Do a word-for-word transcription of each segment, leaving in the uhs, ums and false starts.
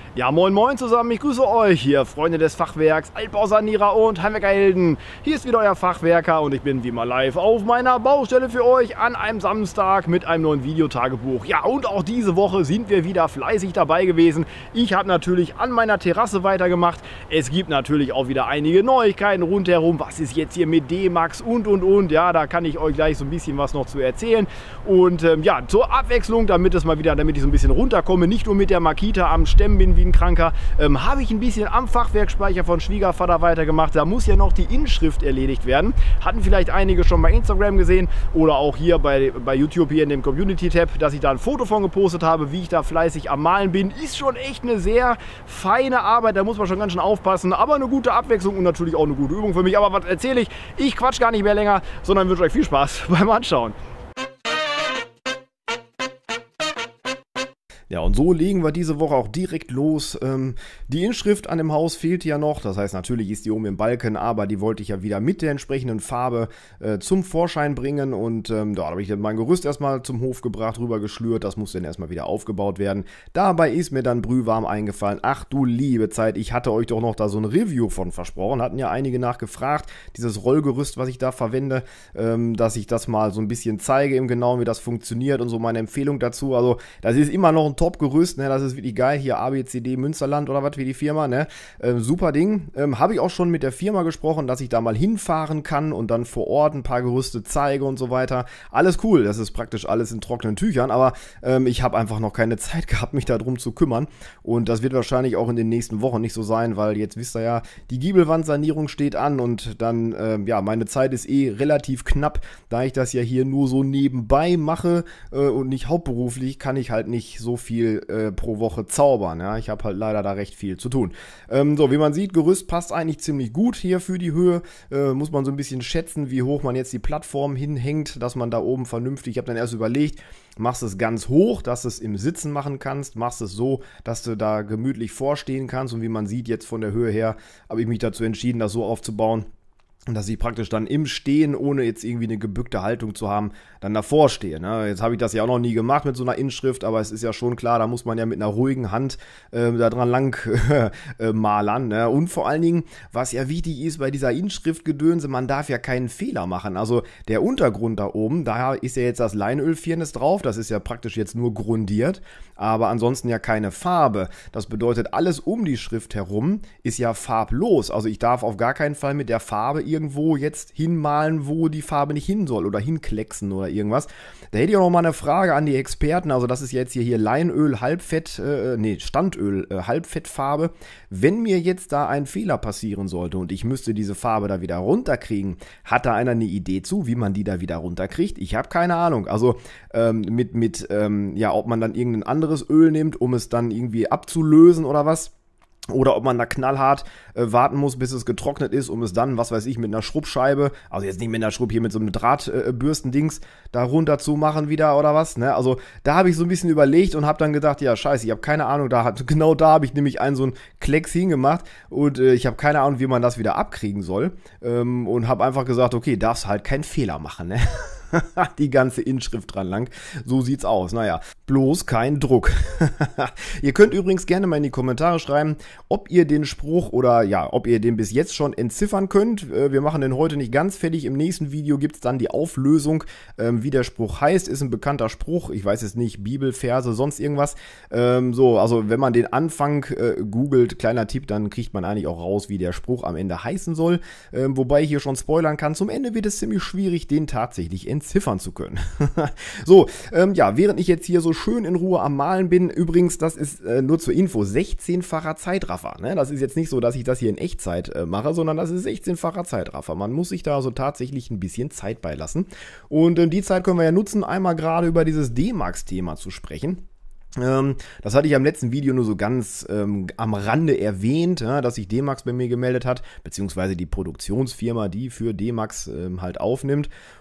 Ja, moin moin zusammen, ich grüße euch hier, Freunde des Fachwerks, Altbausanierer und Heimwerkerhelden. Hier ist wieder euer Fachwerker und ich bin wie immer live auf meiner Baustelle für euch an einem Samstag mit einem neuen Videotagebuch. Ja, und auch diese Woche sind wir wieder fleißig dabei gewesen. Ich habe natürlich an meiner Terrasse weitergemacht. Es gibt natürlich auch wieder einige Neuigkeiten rundherum. Was ist jetzt hier mit D-Max und und und. Ja, da kann ich euch gleich so ein bisschen was noch zu erzählen. Und ähm, ja, zur Abwechslung, damit es mal wieder, damit ich so ein bisschen runterkomme, nicht nur mit der Makita am Stemmen bin wie ein Kranker, ähm, habe ich ein bisschen am Fachwerkspeicher von Schwiegervater weitergemacht. Da muss ja noch die Inschrift erledigt werden. Hatten vielleicht einige schon bei Instagram gesehen oder auch hier bei, bei YouTube hier in dem Community-Tab, dass ich da ein Foto von gepostet habe, wie ich da fleißig am Malen bin. Ist schon echt eine sehr feine Arbeit, da muss man schon ganz schön aufpassen, aber eine gute Abwechslung und natürlich auch eine gute Übung für mich. Aber was erzähle ich? Ich quatsch gar nicht mehr länger, sondern wünsche euch viel Spaß beim Anschauen. Ja, und so legen wir diese Woche auch direkt los. Ähm, die Inschrift an dem Haus fehlt ja noch. Das heißt, natürlich ist die oben im Balken, aber die wollte ich ja wieder mit der entsprechenden Farbe äh, zum Vorschein bringen. Und ähm, da habe ich dann mein Gerüst erstmal zum Hof gebracht, rüber geschlürt. Das muss dann erstmal wieder aufgebaut werden. Dabei ist mir dann brühwarm eingefallen. Ach du liebe Zeit, ich hatte euch doch noch da so ein Review von versprochen. Hatten ja einige nachgefragt. Dieses Rollgerüst, was ich da verwende, ähm, dass ich das mal so ein bisschen zeige im Genauen, wie das funktioniert und so meine Empfehlung dazu. Also das ist immer noch ein Top-Gerüst, ne? Das ist wirklich geil. Hier A B C D Münsterland oder was wie die Firma, ne? Ähm, super Ding. Ähm, habe ich auch schon mit der Firma gesprochen, dass ich da mal hinfahren kann und dann vor Ort ein paar Gerüste zeige und so weiter. Alles cool, das ist praktisch alles in trockenen Tüchern, aber ähm, ich habe einfach noch keine Zeit gehabt, mich darum zu kümmern und das wird wahrscheinlich auch in den nächsten Wochen nicht so sein, weil jetzt wisst ihr ja, die Giebelwandsanierung steht an und dann, ähm, ja, meine Zeit ist eh relativ knapp, da ich das ja hier nur so nebenbei mache äh, und nicht hauptberuflich, kann ich halt nicht so viel viel äh, pro Woche zaubern. Ja? Ich habe halt leider da recht viel zu tun. Ähm, so, wie man sieht, Gerüst passt eigentlich ziemlich gut hier für die Höhe. Äh, muss man so ein bisschen schätzen, wie hoch man jetzt die Plattform hinhängt, dass man da oben vernünftig, ich habe dann erst überlegt, machst es ganz hoch, dass du es im Sitzen machen kannst, machst es so, dass du da gemütlich vorstehen kannst und wie man sieht, jetzt von der Höhe her, habe ich mich dazu entschieden, das so aufzubauen, dass ich praktisch dann im Stehen, ohne jetzt irgendwie eine gebückte Haltung zu haben, dann davor stehe. Ne? Jetzt habe ich das ja auch noch nie gemacht mit so einer Inschrift, aber es ist ja schon klar, da muss man ja mit einer ruhigen Hand äh, da dran lang äh, malern. Ne? Und vor allen Dingen, was ja wichtig ist bei dieser Inschriftgedönse, man darf ja keinen Fehler machen. Also der Untergrund da oben, da ist ja jetzt das Leinölfirnis drauf, das ist ja praktisch jetzt nur grundiert, aber ansonsten ja keine Farbe. Das bedeutet, alles um die Schrift herum ist ja farblos. Also ich darf auf gar keinen Fall mit der Farbe irgendwo jetzt hinmalen, wo die Farbe nicht hin soll oder hinklecksen oder irgendwas. Da hätte ich auch noch mal eine Frage an die Experten. Also das ist jetzt hier, hier Leinöl, Halbfett, äh, nee, Standöl, äh, Halbfettfarbe. Wenn mir jetzt da ein Fehler passieren sollte und ich müsste diese Farbe da wieder runterkriegen, hat da einer eine Idee zu, wie man die da wieder runterkriegt? Ich habe keine Ahnung. Also ähm, mit, mit ähm, ja, ob man dann irgendein anderes Öl nimmt, um es dann irgendwie abzulösen oder was. Oder ob man da knallhart äh, warten muss, bis es getrocknet ist, um es dann, was weiß ich, mit einer Schrubbscheibe, also jetzt nicht mit einer Schrubb, hier mit so einem Drahtbürstendings, äh, da runter zu machen wieder oder was, ne? Also da habe ich so ein bisschen überlegt und habe dann gedacht, ja scheiße, ich habe keine Ahnung, da hat, genau da habe ich nämlich einen so einen Klecks hingemacht und äh, ich habe keine Ahnung, wie man das wieder abkriegen soll ähm, und habe einfach gesagt, okay, darfst halt keinen Fehler machen, ne? Die ganze Inschrift dran lang. So sieht's aus. Naja, bloß kein Druck. Ihr könnt übrigens gerne mal in die Kommentare schreiben, ob ihr den Spruch oder ja, ob ihr den bis jetzt schon entziffern könnt. Wir machen den heute nicht ganz fertig. Im nächsten Video gibt's dann die Auflösung, wie der Spruch heißt. Ist ein bekannter Spruch. Ich weiß jetzt nicht, Bibelverse, sonst irgendwas. So, also wenn man den Anfang äh, googelt, kleiner Tipp, dann kriegt man eigentlich auch raus, wie der Spruch am Ende heißen soll. Ähm, wobei ich hier schon spoilern kann, zum Ende wird es ziemlich schwierig, den tatsächlich entziffern zu können. So, ähm, ja, während ich jetzt hier so schön in Ruhe am Malen bin, übrigens, das ist äh, nur zur Info, sechzehnfacher Zeitraffer. Ne? Das ist jetzt nicht so, dass ich das hier in Echtzeit äh, mache, sondern das ist sechzehnfacher Zeitraffer. Man muss sich da also tatsächlich ein bisschen Zeit beilassen. Und äh, die Zeit können wir ja nutzen, einmal gerade über dieses D-Max-Thema zu sprechen. Ähm, das hatte ich am letzten Video nur so ganz ähm, am Rande erwähnt, ja, dass sich D-Max bei mir gemeldet hat, beziehungsweise die Produktionsfirma, die für D-Max ähm, halt aufnimmt.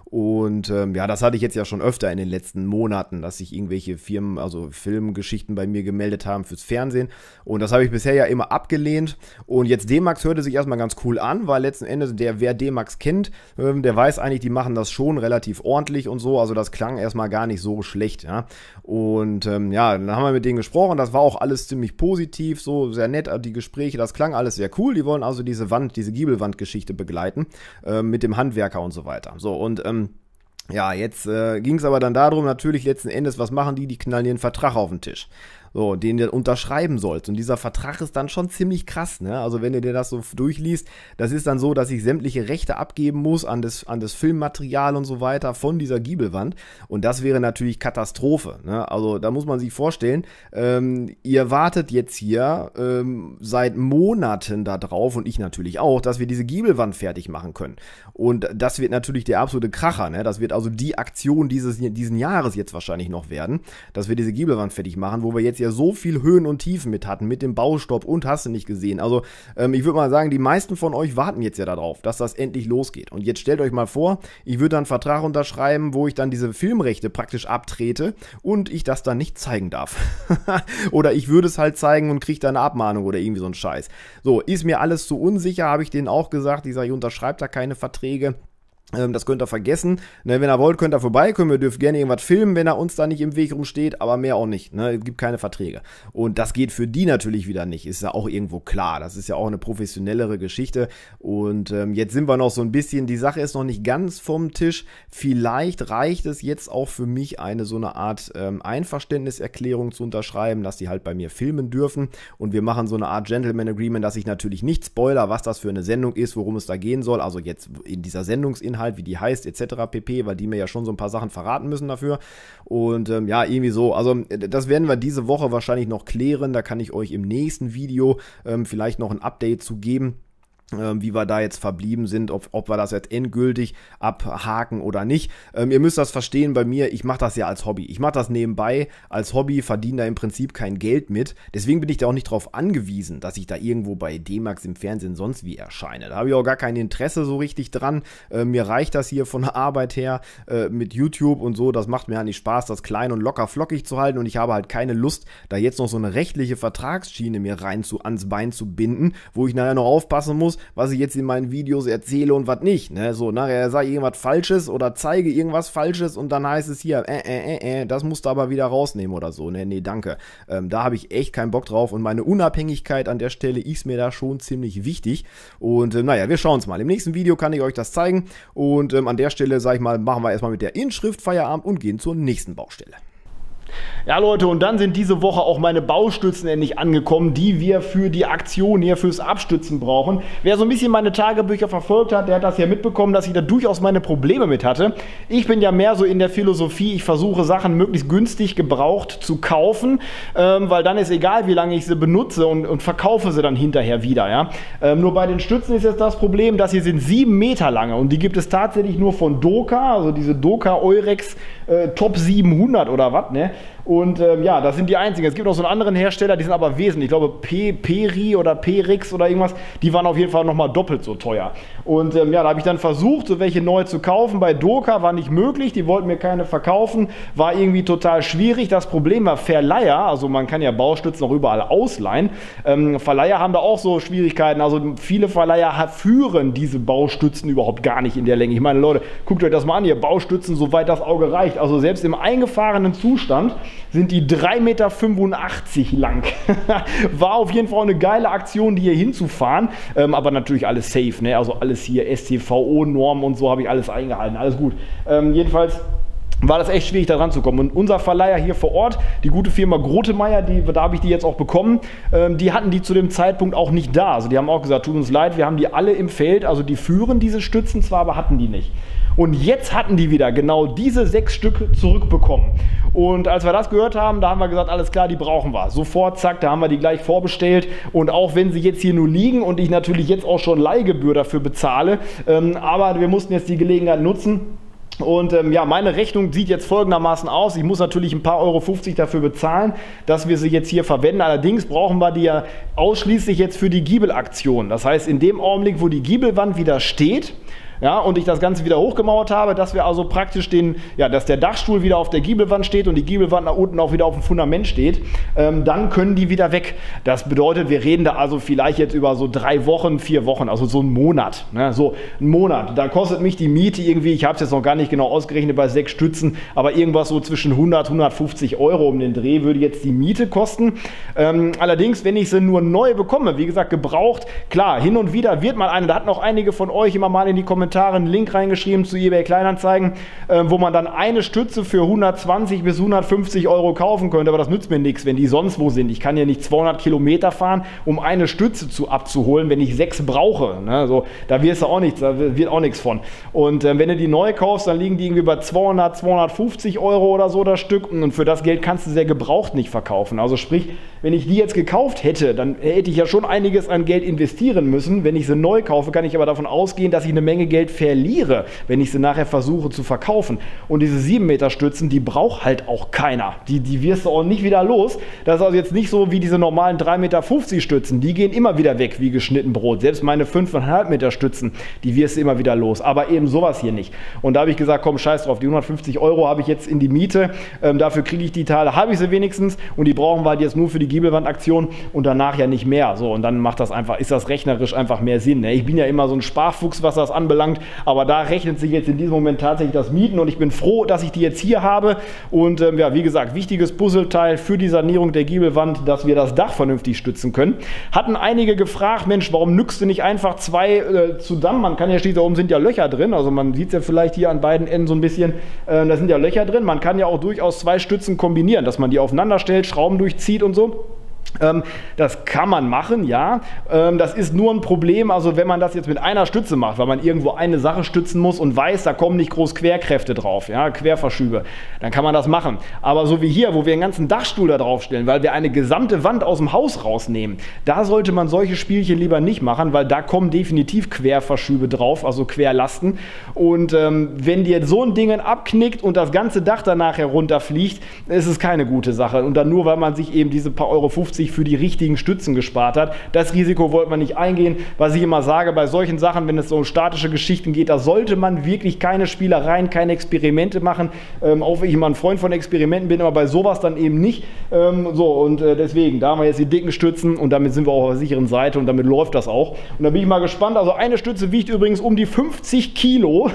Und ähm, ja, das hatte ich jetzt ja schon öfter in den letzten Monaten, dass sich irgendwelche Firmen, also Filmgeschichten bei mir gemeldet haben fürs Fernsehen. Und das habe ich bisher ja immer abgelehnt. Und jetzt D-Max hörte sich erstmal ganz cool an, weil letzten Endes, der, wer D-Max kennt, ähm, der weiß eigentlich, die machen das schon relativ ordentlich und so. Also das klang erstmal gar nicht so schlecht, ja. Und ähm, ja, dann haben wir mit denen gesprochen. Das war auch alles ziemlich positiv, so sehr nett, die Gespräche. Das klang alles sehr cool. Die wollen also diese Wand, diese Giebelwandgeschichte begleiten, äh, mit dem Handwerker und so weiter. So, und ähm, ja, jetzt äh, ging es aber dann darum, natürlich letzten Endes, was machen die? Die knallen den Vertrag auf den Tisch. So, den du unterschreiben sollst. Und dieser Vertrag ist dann schon ziemlich krass, ne? Also wenn du dir das so durchliest, das ist dann so, dass ich sämtliche Rechte abgeben muss an das, an das Filmmaterial und so weiter von dieser Giebelwand. Und das wäre natürlich Katastrophe, ne? Also da muss man sich vorstellen, ähm, ihr wartet jetzt hier ähm, seit Monaten da drauf und ich natürlich auch, dass wir diese Giebelwand fertig machen können. Und das wird natürlich der absolute Kracher, ne? Das wird also die Aktion dieses, diesen Jahres jetzt wahrscheinlich noch werden, dass wir diese Giebelwand fertig machen, wo wir jetzt ja so viel Höhen und Tiefen mit hatten, mit dem Baustopp und hast du nicht gesehen. Also ähm, ich würde mal sagen, die meisten von euch warten jetzt ja darauf, dass das endlich losgeht. Und jetzt stellt euch mal vor, ich würde dann einen Vertrag unterschreiben, wo ich dann diese Filmrechte praktisch abtrete und ich das dann nicht zeigen darf. Oder ich würde es halt zeigen und kriege dann eine Abmahnung oder irgendwie so ein Scheiß. So, ist mir alles zu unsicher, habe ich denen auch gesagt. Ich sage, ich unterschreibe da keine Verträge. Das könnt ihr vergessen. Ne, wenn ihr wollt, könnt ihr vorbeikommen. Ihr dürft gerne irgendwas filmen, wenn er uns da nicht im Weg rumsteht, aber mehr auch nicht. Ne? Es gibt keine Verträge. Und das geht für die natürlich wieder nicht. Ist ja auch irgendwo klar. Das ist ja auch eine professionellere Geschichte. Und ähm, jetzt sind wir noch so ein bisschen, die Sache ist noch nicht ganz vom Tisch. Vielleicht reicht es jetzt auch für mich, eine so eine Art ähm, Einverständniserklärung zu unterschreiben, dass die halt bei mir filmen dürfen. Und wir machen so eine Art Gentleman Agreement, dass ich natürlich nicht spoiler, was das für eine Sendung ist, worum es da gehen soll. Also jetzt in dieser Sendungsinhalt, wie die heißt, et cetera pp., weil die mir ja schon so ein paar Sachen verraten müssen dafür. Und ähm, ja, irgendwie so. Also das werden wir diese Woche wahrscheinlich noch klären. Da kann ich euch im nächsten Video ähm, vielleicht noch ein Update zu geben, Ähm, wie wir da jetzt verblieben sind, ob, ob wir das jetzt endgültig abhaken oder nicht. Ähm, ihr müsst das verstehen bei mir, ich mache das ja als Hobby. Ich mache das nebenbei als Hobby, verdiene da im Prinzip kein Geld mit. Deswegen bin ich da auch nicht drauf angewiesen, dass ich da irgendwo bei D-Max im Fernsehen sonst wie erscheine. Da habe ich auch gar kein Interesse so richtig dran. Äh, mir reicht das hier von der Arbeit her äh, mit YouTube und so. Das macht mir ja nicht Spaß, das klein und locker flockig zu halten. Und ich habe halt keine Lust, da jetzt noch so eine rechtliche Vertragsschiene mir rein zu, ans Bein zu binden, wo ich nachher noch aufpassen muss, was ich jetzt in meinen Videos erzähle und was nicht, ne, so, nachher sage ich irgendwas Falsches oder zeige irgendwas Falsches und dann heißt es hier, äh, äh, äh, äh, das musst du aber wieder rausnehmen oder so, ne, nee, danke, ähm, da habe ich echt keinen Bock drauf und meine Unabhängigkeit an der Stelle ist mir da schon ziemlich wichtig und, äh, naja, wir schauen es mal, im nächsten Video kann ich euch das zeigen und ähm, an der Stelle, sag ich mal, machen wir erstmal mit der Inschrift Feierabend und gehen zur nächsten Baustelle. Ja Leute, und dann sind diese Woche auch meine Baustützen endlich angekommen, die wir für die Aktion hier fürs Abstützen brauchen. Wer so ein bisschen meine Tagebücher verfolgt hat, der hat das ja mitbekommen, dass ich da durchaus meine Probleme mit hatte. Ich bin ja mehr so in der Philosophie, ich versuche Sachen möglichst günstig gebraucht zu kaufen, ähm, weil dann ist egal, wie lange ich sie benutze und, und verkaufe sie dann hinterher wieder. Ja? Ähm, nur bei den Stützen ist jetzt das Problem, dass sie sind sieben Meter lange und die gibt es tatsächlich nur von Doka, also diese Doka Eurex äh, Top siebenhundert oder was, ne? Und ähm, ja, das sind die einzigen. Es gibt noch so einen anderen Hersteller, die sind aber wesentlich. Ich glaube, P Peri oder Perix oder irgendwas, die waren auf jeden Fall nochmal doppelt so teuer. Und ähm, ja, da habe ich dann versucht, so welche neu zu kaufen. Bei Doka war nicht möglich, die wollten mir keine verkaufen. War irgendwie total schwierig. Das Problem war Verleiher, also man kann ja Baustützen auch überall ausleihen. Ähm, Verleiher haben da auch so Schwierigkeiten. Also viele Verleiher führen diese Baustützen überhaupt gar nicht in der Länge. Ich meine, Leute, guckt euch das mal an, ihr Baustützen, soweit das Auge reicht. Also selbst im eingefahrenen Zustand sind die drei Meter fünfundachtzig lang. War auf jeden Fall eine geile Aktion, die hier hinzufahren. Ähm, aber natürlich alles safe, ne? Also alles hier S T V O-Normen und so habe ich alles eingehalten. Alles gut. Ähm, jedenfalls war das echt schwierig, da ranzukommen. Und unser Verleiher hier vor Ort, die gute Firma Grotemeyer, die, da habe ich die jetzt auch bekommen, ähm, die hatten die zu dem Zeitpunkt auch nicht da. Also die haben auch gesagt, tut uns leid, wir haben die alle im Feld, also die führen diese Stützen zwar, aber hatten die nicht. Und jetzt hatten die wieder genau diese sechs Stück zurückbekommen. Und als wir das gehört haben, da haben wir gesagt, alles klar, die brauchen wir. Sofort, zack, da haben wir die gleich vorbestellt. Und auch wenn sie jetzt hier nur liegen und ich natürlich jetzt auch schon Leihgebühr dafür bezahle, ähm, aber wir mussten jetzt die Gelegenheit nutzen. Und ähm, ja, meine Rechnung sieht jetzt folgendermaßen aus. Ich muss natürlich ein paar Euro fünfzig dafür bezahlen, dass wir sie jetzt hier verwenden. Allerdings brauchen wir die ja ausschließlich jetzt für die Giebelaktion. Das heißt, in dem Augenblick, wo die Giebelwand wieder steht, ja, und ich das Ganze wieder hochgemauert habe, dass wir also praktisch den, ja, dass der Dachstuhl wieder auf der Giebelwand steht und die Giebelwand nach unten auch wieder auf dem Fundament steht, ähm, dann können die wieder weg. Das bedeutet, wir reden da also vielleicht jetzt über so drei Wochen, vier Wochen, also so einen Monat, ne? So einen Monat. Da kostet mich die Miete irgendwie, ich habe es jetzt noch gar nicht genau ausgerechnet bei sechs Stützen, aber irgendwas so zwischen hundert, hundertfünfzig Euro um den Dreh würde jetzt die Miete kosten. Ähm, allerdings, wenn ich sie nur neu bekomme, wie gesagt, gebraucht, klar, hin und wieder wird mal eine, da hatten auch einige von euch immer mal in die Kommentare einen Link reingeschrieben zu eBay Kleinanzeigen, äh, wo man dann eine Stütze für hundertzwanzig bis hundertfünfzig Euro kaufen könnte, aber das nützt mir nichts, wenn die sonst wo sind. Ich kann ja nicht zweihundert Kilometer fahren, um eine Stütze zu abzuholen, wenn ich sechs brauche. Ne? So, da wirst du auch nichts, da wird auch nichts von. Und äh, wenn du die neu kaufst, dann liegen die irgendwie bei zweihundert, zweihundertfünfzig Euro oder so das Stück, und für das Geld kannst du sehr gebraucht nicht verkaufen. Also sprich, wenn ich die jetzt gekauft hätte, dann hätte ich ja schon einiges an Geld investieren müssen. Wenn ich sie neu kaufe, kann ich aber davon ausgehen, dass ich eine Menge Geld verliere, wenn ich sie nachher versuche zu verkaufen. Und diese sieben Meter Stützen, die braucht halt auch keiner. Die, die wirst du auch nicht wieder los. Das ist also jetzt nicht so wie diese normalen drei Meter fünfzig Stützen. Die gehen immer wieder weg wie geschnitten Brot. Selbst meine fünf Komma fünf Meter Stützen, die wirst du immer wieder los. Aber eben sowas hier nicht. Und da habe ich gesagt, komm, scheiß drauf, die hundertfünfzig Euro habe ich jetzt in die Miete. Ähm, dafür kriege ich die Teile, habe ich sie wenigstens. Und die brauchen wir halt jetzt nur für die Giebelwandaktion und danach ja nicht mehr. So, und dann macht das einfach, ist das rechnerisch einfach mehr Sinn. Ne? Ich bin ja immer so ein Sparfuchs, was das anbelangt, aber da rechnet sich jetzt in diesem Moment tatsächlich das Mieten, und ich bin froh, dass ich die jetzt hier habe. Und ähm, ja, wie gesagt, wichtiges Puzzleteil für die Sanierung der Giebelwand, dass wir das Dach vernünftig stützen können. Hatten einige gefragt, Mensch, warum nückst du nicht einfach zwei äh, zusammen? Man kann ja schließlich, da oben sind ja Löcher drin, also man sieht es ja vielleicht hier an beiden Enden so ein bisschen, äh, da sind ja Löcher drin. Man kann ja auch durchaus zwei Stützen kombinieren, dass man die aufeinander stellt, Schrauben durchzieht und so. Ähm, das kann man machen, ja. Ähm, das ist nur ein Problem, also wenn man das jetzt mit einer Stütze macht, weil man irgendwo eine Sache stützen muss und weiß, da kommen nicht groß Querkräfte drauf, ja, Querverschübe, dann kann man das machen. Aber so wie hier, wo wir einen ganzen Dachstuhl da drauf stellen, weil wir eine gesamte Wand aus dem Haus rausnehmen, da sollte man solche Spielchen lieber nicht machen, weil da kommen definitiv Querverschübe drauf, also Querlasten. Und ähm, wenn dir so ein Ding abknickt und das ganze Dach danach herunterfliegt, ist es keine gute Sache. Und dann nur, weil man sich eben diese paar Euro fünfzig für die richtigen Stützen gespart hat. Das Risiko wollte man nicht eingehen. Was ich immer sage, bei solchen Sachen, wenn es so um statische Geschichten geht, da sollte man wirklich keine Spielereien, keine Experimente machen. Ähm, auch wenn ich immer ein Freund von Experimenten bin, aber bei sowas dann eben nicht. Ähm, so, und äh, deswegen, da haben wir jetzt die dicken Stützen und damit sind wir auch auf der sicheren Seite und damit läuft das auch. Und da bin ich mal gespannt. Also eine Stütze wiegt übrigens um die fünfzig Kilo.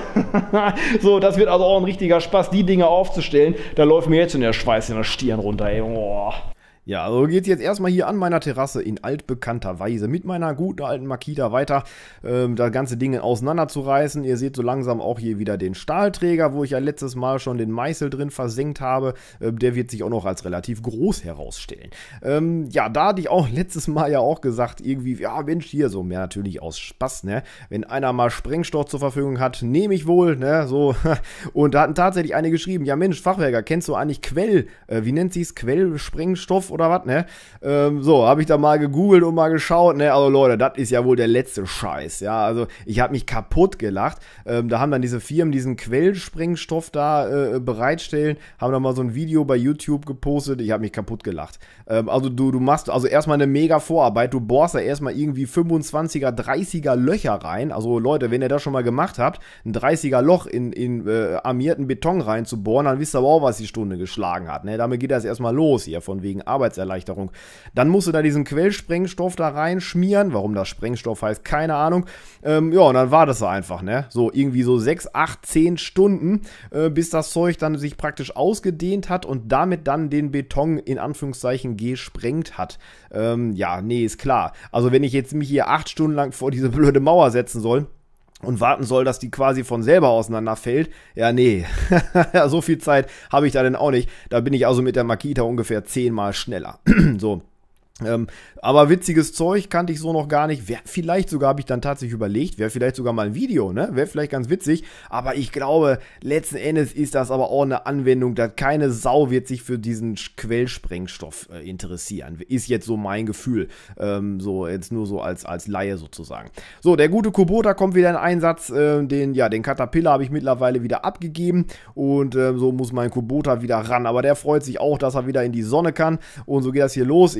So, das wird also auch ein richtiger Spaß, die Dinge aufzustellen. Da läuft mir jetzt schon der Schweiß in der Stirn runter. Ey. Oh. Ja, also geht's jetzt erstmal hier an meiner Terrasse in altbekannter Weise mit meiner guten alten Makita weiter, ähm, das ganze Ding auseinanderzureißen. Ihr seht so langsam auch hier wieder den Stahlträger, wo ich ja letztes Mal schon den Meißel drin versenkt habe. Ähm, der wird sich auch noch als relativ groß herausstellen. Ähm, ja, da hatte ich auch letztes Mal ja auch gesagt, irgendwie, ja Mensch, hier so, mehr natürlich aus Spaß, ne? Wenn einer mal Sprengstoff zur Verfügung hat, nehme ich wohl, ne? So. Und da hatten tatsächlich einige geschrieben, ja Mensch, Fachwerker, kennst du eigentlich Quell, äh, wie nennt sie's, Quellsprengstoff oder was, ne? Ähm, so, habe ich da mal gegoogelt und mal geschaut, ne? Also Leute, das ist ja wohl der letzte Scheiß, ja? Also ich habe mich kaputt gelacht. Ähm, da haben dann diese Firmen diesen Quellsprengstoff da äh, bereitstellen, haben dann mal so ein Video bei YouTube gepostet. Ich habe mich kaputt gelacht. Ähm, also du, du machst also erstmal eine mega Vorarbeit. Du bohrst da erstmal irgendwie fünfundzwanziger, dreißiger Löcher rein. Also Leute, wenn ihr das schon mal gemacht habt, ein dreißiger Loch in, in äh, armierten Beton reinzubohren, dann wisst ihr aber auch, was die Stunde geschlagen hat, ne? Damit geht das erstmal los hier, von wegen Arbeit. Arbeitserleichterung. Dann musst du da diesen Quellsprengstoff da reinschmieren. Warum das Sprengstoff heißt, keine Ahnung. Ähm, ja, und dann war das einfach, ne? So irgendwie so sechs, acht, zehn Stunden, äh, bis das Zeug dann sich praktisch ausgedehnt hat und damit dann den Beton in Anführungszeichen gesprengt hat. Ähm, ja, nee, ist klar. Also wenn ich jetzt mich hier acht Stunden lang vor diese blöde Mauer setzen soll und warten soll, dass die quasi von selber auseinanderfällt. Ja, nee. So viel Zeit habe ich da denn auch nicht. Da bin ich also mit der Makita ungefähr zehnmal schneller. So. Ähm, aber witziges Zeug kannte ich so noch gar nicht. Wär, vielleicht sogar, habe ich dann tatsächlich überlegt, wäre vielleicht sogar mal ein Video, ne? Wäre vielleicht ganz witzig. Aber ich glaube, letzten Endes ist das aber auch eine Anwendung, dass keine Sau wird sich für diesen Quellsprengstoff äh, interessieren. Ist jetzt so mein Gefühl. Ähm, so, jetzt nur so als, als Laie sozusagen. So, der gute Kubota kommt wieder in Einsatz. Äh, den, ja, den Caterpillar habe ich mittlerweile wieder abgegeben. Und äh, so muss mein Kubota wieder ran. Aber der freut sich auch, dass er wieder in die Sonne kann. Und so geht das hier los. Ich habe ja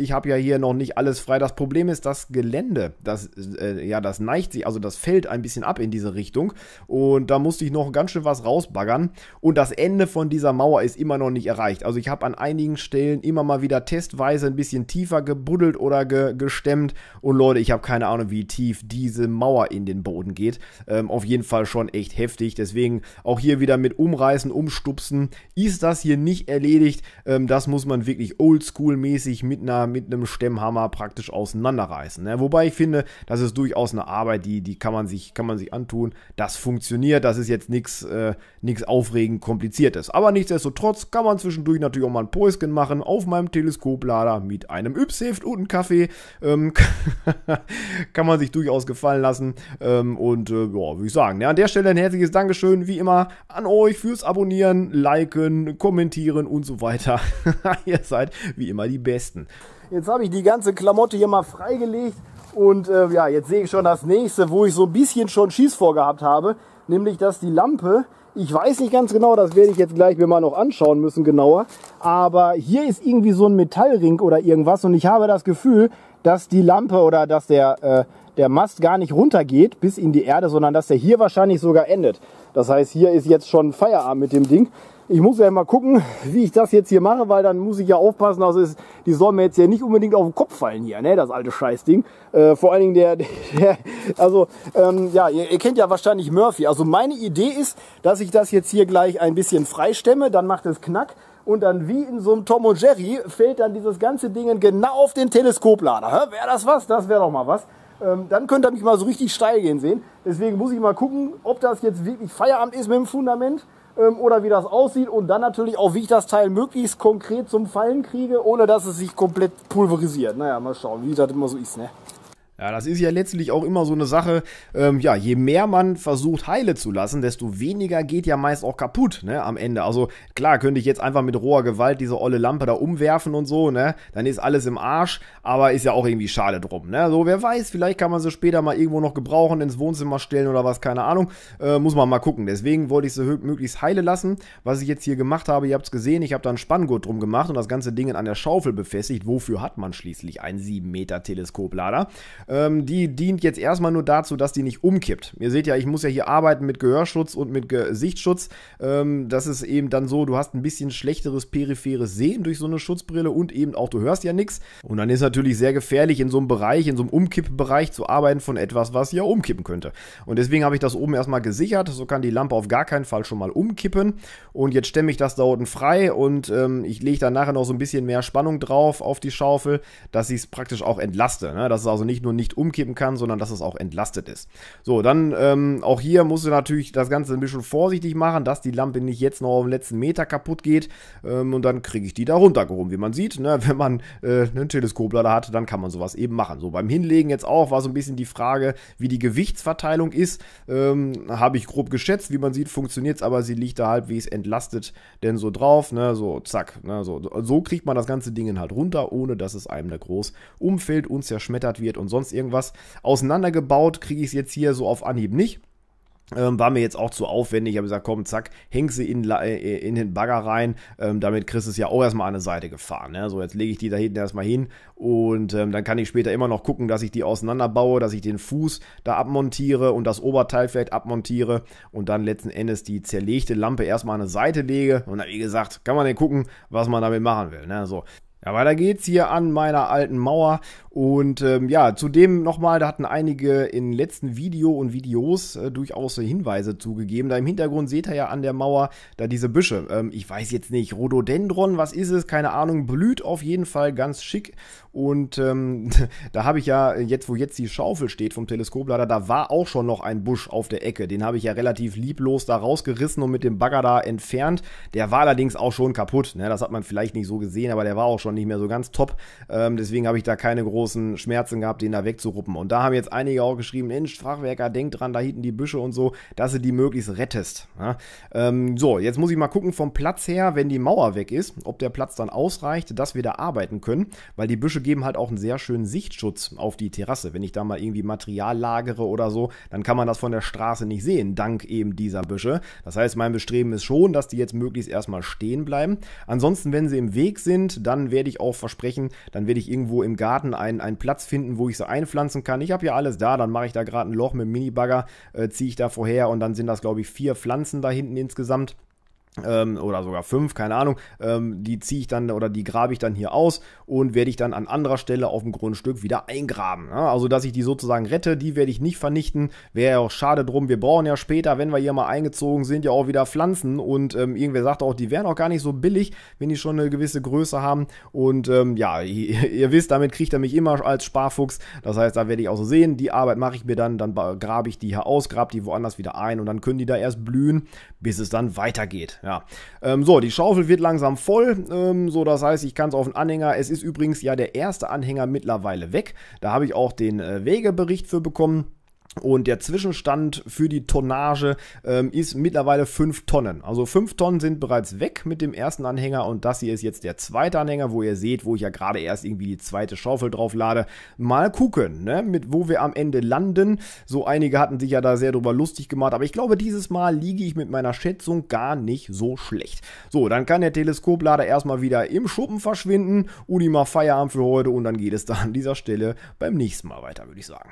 hier noch nicht alles frei. Das Problem ist, das Gelände, das, äh, ja, das neigt sich, also das fällt ein bisschen ab in diese Richtung. Und da musste ich noch ganz schön was rausbaggern. Und das Ende von dieser Mauer ist immer noch nicht erreicht. Also ich habe an einigen Stellen immer mal wieder testweise ein bisschen tiefer gebuddelt oder ge gestemmt. Und Leute, ich habe keine Ahnung, wie tief diese Mauer in den Boden geht. Ähm, auf jeden Fall schon echt heftig. Deswegen auch hier wieder mit Umreißen, Umstupsen. Ist das hier nicht erledigt? Ähm, das muss man wirklich oldschool-mäßig mit, einer, mit einem Stemmhammer praktisch auseinanderreißen. Ne? Wobei ich finde, das ist durchaus eine Arbeit, die, die kann man sich, kann man sich antun. Das funktioniert. Das ist jetzt nichts äh, nichts aufregend Kompliziertes. Aber nichtsdestotrotz kann man zwischendurch natürlich auch mal ein Päuschen machen auf meinem Teleskoplader mit einem Yps-Heft und einem Kaffee. Ähm, kann man sich durchaus gefallen lassen. Ähm, und äh, ja, würde ich sagen. Ja, an der Stelle ein herzliches Dankeschön, wie immer, an euch fürs Abonnieren, Liken, Kommentieren und so weiter. Ihr seid wie immer die Besten. Jetzt habe ich die ganze Klamotte hier mal freigelegt und äh, ja, jetzt sehe ich schon das nächste, wo ich so ein bisschen schon Schiss vorgehabt habe, nämlich dass die Lampe, ich weiß nicht ganz genau, das werde ich jetzt gleich mir mal noch anschauen müssen genauer, aber hier ist irgendwie so ein Metallring oder irgendwas und ich habe das Gefühl, dass die Lampe oder dass der, äh, der Mast gar nicht runtergeht bis in die Erde, sondern dass der hier wahrscheinlich sogar endet. Das heißt, hier ist jetzt schon Feierabend mit dem Ding. Ich muss ja mal gucken, wie ich das jetzt hier mache, weil dann muss ich ja aufpassen, also ist, die soll mir jetzt ja nicht unbedingt auf den Kopf fallen hier, ne, das alte Scheißding. Äh, vor allen Dingen der, der also ähm, ja, ihr, ihr kennt ja wahrscheinlich Murphy. Also meine Idee ist, dass ich das jetzt hier gleich ein bisschen freistemme, dann macht es Knack und dann wie in so einem Tom und Jerry fällt dann dieses ganze Ding genau auf den Teleskoplader. Wäre das was? Das wäre doch mal was. Ähm, dann könnt ihr mich mal so richtig steil gehen sehen. Deswegen muss ich mal gucken, ob das jetzt wirklich Feierabend ist mit dem Fundament. Oder wie das aussieht und dann natürlich auch, wie ich das Teil möglichst konkret zum Fallen kriege, ohne dass es sich komplett pulverisiert. Naja, mal schauen, wie das immer so ist, ne? Ja, das ist ja letztlich auch immer so eine Sache, ähm, ja, je mehr man versucht heile zu lassen, desto weniger geht ja meist auch kaputt, ne, am Ende. Also klar, könnte ich jetzt einfach mit roher Gewalt diese olle Lampe da umwerfen und so, ne, dann ist alles im Arsch, aber ist ja auch irgendwie schade drum, ne. So, wer weiß, vielleicht kann man sie später mal irgendwo noch gebrauchen, ins Wohnzimmer stellen oder was, keine Ahnung, äh, muss man mal gucken. Deswegen wollte ich sie möglichst heile lassen. Was ich jetzt hier gemacht habe, ihr habt es gesehen, ich habe da ein Spanngurt drum gemacht und das ganze Ding an der Schaufel befestigt. Wofür hat man schließlich einen sieben Meter Teleskoplader? Ähm, die dient jetzt erstmal nur dazu, dass die nicht umkippt. Ihr seht ja, ich muss ja hier arbeiten mit Gehörschutz und mit Gesichtsschutz. Ähm, das ist eben dann so, du hast ein bisschen schlechteres peripheres Sehen durch so eine Schutzbrille und eben auch, du hörst ja nichts. Und dann ist natürlich sehr gefährlich, in so einem Bereich, in so einem Umkippbereich zu arbeiten von etwas, was ja umkippen könnte. Und deswegen habe ich das oben erstmal gesichert. So kann die Lampe auf gar keinen Fall schon mal umkippen. Und jetzt stemme ich das da unten frei und ähm, ich lege dann nachher noch so ein bisschen mehr Spannung drauf auf die Schaufel, dass ich es praktisch auch entlaste. Ne? Dass es also nicht nur nicht umkippen kann, sondern dass es auch entlastet ist. So, dann ähm, auch hier musst du natürlich das Ganze ein bisschen vorsichtig machen, dass die Lampe nicht jetzt noch auf den letzten Meter kaputt geht ähm, und dann kriege ich die da runtergehoben. Wie man sieht, ne? Wenn man äh, einen Teleskoplader hat, dann kann man sowas eben machen. So, beim Hinlegen jetzt auch war so ein bisschen die Frage, wie die Gewichtsverteilung ist. Ähm, habe ich grob geschätzt, wie man sieht, funktioniert es, aber sie liegt da halbwegs entlastet denn so drauf, ne? So zack, ne? so, so kriegt man das ganze Ding halt runter, ohne dass es einem da groß umfällt und zerschmettert wird und sonst irgendwas. Auseinandergebaut kriege ich es jetzt hier so auf Anhieb nicht. Ähm, war mir jetzt auch zu aufwendig. Ich habe gesagt, komm, zack, häng sie in, äh, in den Bagger rein. Ähm, damit kriegst du es ja auch erstmal an eine Seite gefahren. Ne? So, jetzt lege ich die da hinten erstmal hin und ähm, dann kann ich später immer noch gucken, dass ich die auseinanderbaue, dass ich den Fuß da abmontiere und das Oberteil vielleicht abmontiere und dann letzten Endes die zerlegte Lampe erstmal an eine Seite lege. Und dann, wie gesagt, kann man dann gucken, was man damit machen will. Ne? So. Ja, weiter geht's hier an meiner alten Mauer und ähm, ja, zudem nochmal, da hatten einige im letzten Video und Videos äh, durchaus Hinweise zugegeben. Da im Hintergrund seht ihr ja an der Mauer da diese Büsche. Ähm, ich weiß jetzt nicht, Rhododendron, was ist es? Keine Ahnung, blüht auf jeden Fall ganz schick und ähm, da habe ich ja, jetzt wo jetzt die Schaufel steht vom Teleskoplader, da war auch schon noch ein Busch auf der Ecke. Den habe ich ja relativ lieblos da rausgerissen und mit dem Bagger da entfernt. Der war allerdings auch schon kaputt, ne? Das hat man vielleicht nicht so gesehen, aber der war auch schon nicht mehr so ganz top. Ähm, deswegen habe ich da keine großen Schmerzen gehabt, den da wegzuruppen. Und da haben jetzt einige auch geschrieben, Mensch, Fachwerker, denk dran, da hinten die Büsche und so, dass du die möglichst rettest. Ja? Ähm, so, jetzt muss ich mal gucken vom Platz her, wenn die Mauer weg ist, ob der Platz dann ausreicht, dass wir da arbeiten können, weil die Büsche geben halt auch einen sehr schönen Sichtschutz auf die Terrasse. Wenn ich da mal irgendwie Material lagere oder so, dann kann man das von der Straße nicht sehen, dank eben dieser Büsche. Das heißt, mein Bestreben ist schon, dass die jetzt möglichst erstmal stehen bleiben. Ansonsten, wenn sie im Weg sind, dann werde werde ich auch versprechen, dann werde ich irgendwo im Garten einen, einen Platz finden, wo ich sie einpflanzen kann. Ich habe ja alles da, dann mache ich da gerade ein Loch mit dem Minibagger, äh, ziehe ich da vorher und dann sind das, glaube ich, vier Pflanzen da hinten insgesamt. Ähm, oder sogar fünf, keine Ahnung, ähm, die ziehe ich dann oder die grabe ich dann hier aus und werde ich dann an anderer Stelle auf dem Grundstück wieder eingraben. Ja, also, dass ich die sozusagen rette, die werde ich nicht vernichten. Wäre ja auch schade drum. Wir brauchen ja später, wenn wir hier mal eingezogen sind, ja auch wieder Pflanzen und ähm, irgendwer sagt auch, die wären auch gar nicht so billig, wenn die schon eine gewisse Größe haben und ähm, ja, ihr, ihr wisst, damit kriegt er mich immer als Sparfuchs. Das heißt, da werde ich auch so sehen, die Arbeit mache ich mir dann, dann grabe ich die hier aus, grabe die woanders wieder ein und dann können die da erst blühen, bis es dann weitergeht. Ja, ähm, so, die Schaufel wird langsam voll, ähm, so, das heißt, ich kann es auf den Anhänger, es ist übrigens ja der erste Anhänger mittlerweile weg, da habe ich auch den äh, Wegebericht für bekommen. Und der Zwischenstand für die Tonnage ähm, ist mittlerweile fünf Tonnen. Also fünf Tonnen sind bereits weg mit dem ersten Anhänger und das hier ist jetzt der zweite Anhänger, wo ihr seht, wo ich ja gerade erst irgendwie die zweite Schaufel drauf lade. Mal gucken, ne, mit wo wir am Ende landen. So einige hatten sich ja da sehr drüber lustig gemacht, aber ich glaube, dieses Mal liege ich mit meiner Schätzung gar nicht so schlecht. So, dann kann der Teleskoplader erstmal wieder im Schuppen verschwinden. Uni macht Feierabend für heute und dann geht es da an dieser Stelle beim nächsten Mal weiter, würde ich sagen.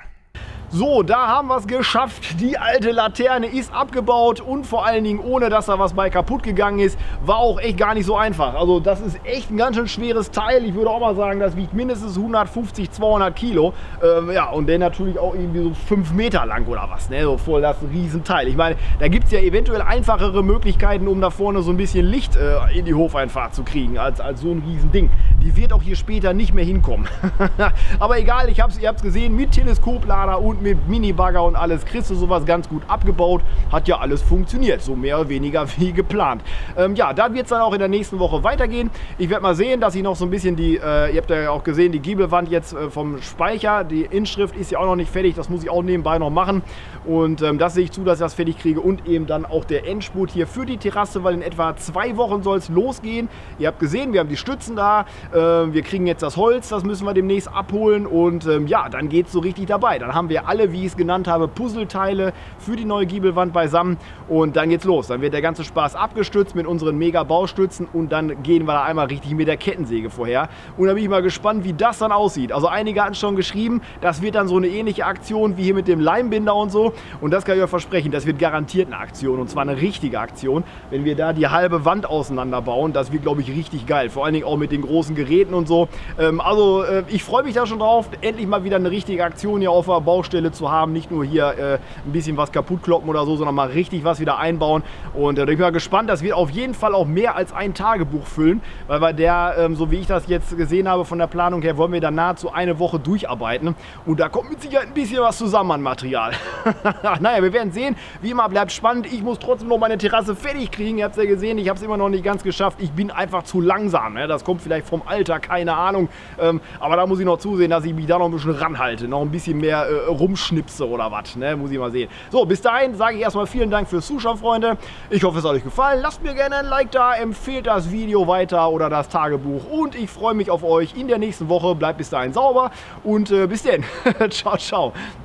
So, da haben wir es geschafft. Die alte Laterne ist abgebaut und vor allen Dingen ohne, dass da was bei kaputt gegangen ist. War auch echt gar nicht so einfach. Also das ist echt ein ganz schön schweres Teil. Ich würde auch mal sagen, das wiegt mindestens hundertfünfzig, zweihundert Kilo. Ähm, ja, und der natürlich auch irgendwie so fünf Meter lang oder was. Ne? So voll das Riesenteil. Ich meine, da gibt es ja eventuell einfachere Möglichkeiten, um da vorne so ein bisschen Licht äh, in die Hofeinfahrt zu kriegen, als, als so ein Riesending. Die wird auch hier später nicht mehr hinkommen. Aber egal, ich hab's, ihr habt es gesehen, mit Teleskoplader und mit Minibagger und alles kriegst du sowas ganz gut abgebaut. Hat ja alles funktioniert, so mehr oder weniger wie geplant. Ähm, ja, da wird es dann auch in der nächsten Woche weitergehen. Ich werde mal sehen, dass ich noch so ein bisschen die, äh, ihr habt ja auch gesehen, die Giebelwand jetzt äh, vom Speicher, die Inschrift ist ja auch noch nicht fertig, das muss ich auch nebenbei noch machen. Und ähm, das sehe ich zu, dass ich das fertig kriege und eben dann auch der Endspurt hier für die Terrasse, weil in etwa zwei Wochen soll es losgehen. Ihr habt gesehen, wir haben die Stützen da, äh, wir kriegen jetzt das Holz, das müssen wir demnächst abholen und ähm, ja, dann geht es so richtig dabei. Dann haben wir alle, wie ich es genannt habe, Puzzleteile für die neue Giebelwand beisammen und dann geht's los. Dann wird der ganze Spaß abgestützt mit unseren mega Baustützen und dann gehen wir da einmal richtig mit der Kettensäge vorher. Und da bin ich mal gespannt, wie das dann aussieht. Also einige hatten schon geschrieben, das wird dann so eine ähnliche Aktion wie hier mit dem Leimbinder und so. Und das kann ich euch versprechen, das wird garantiert eine Aktion und zwar eine richtige Aktion. Wenn wir da die halbe Wand auseinanderbauen, das wird, glaube ich, richtig geil. Vor allen Dingen auch mit den großen Geräten und so. Ähm, also äh, ich freue mich da schon drauf, endlich mal wieder eine richtige Aktion hier auf der Baustelle zu haben. Nicht nur hier äh, ein bisschen was kaputt kloppen oder so, sondern mal richtig was wieder einbauen. Und äh, da bin ich mal gespannt, das wird auf jeden Fall auch mehr als ein Tagebuch füllen, weil bei der, ähm, so wie ich das jetzt gesehen habe von der Planung her, wollen wir dann nahezu eine Woche durcharbeiten. Und da kommt mit Sicherheit ein bisschen was zusammen an Material. Naja, wir werden sehen. Wie immer, bleibt spannend. Ich muss trotzdem noch meine Terrasse fertig kriegen. Ihr habt es ja gesehen, ich habe es immer noch nicht ganz geschafft. Ich bin einfach zu langsam. Ne? Das kommt vielleicht vom Alter, keine Ahnung. Ähm, aber da muss ich noch zusehen, dass ich mich da noch ein bisschen ranhalte. Noch ein bisschen mehr äh, rumschnipse oder was. Ne? Muss ich mal sehen. So, bis dahin sage ich erstmal vielen Dank fürs Zuschauen, Freunde. Ich hoffe, es hat euch gefallen. Lasst mir gerne ein Like da. Empfehlt das Video weiter oder das Tagebuch. Und ich freue mich auf euch in der nächsten Woche. Bleibt bis dahin sauber. Und äh, bis denn. Ciao, ciao.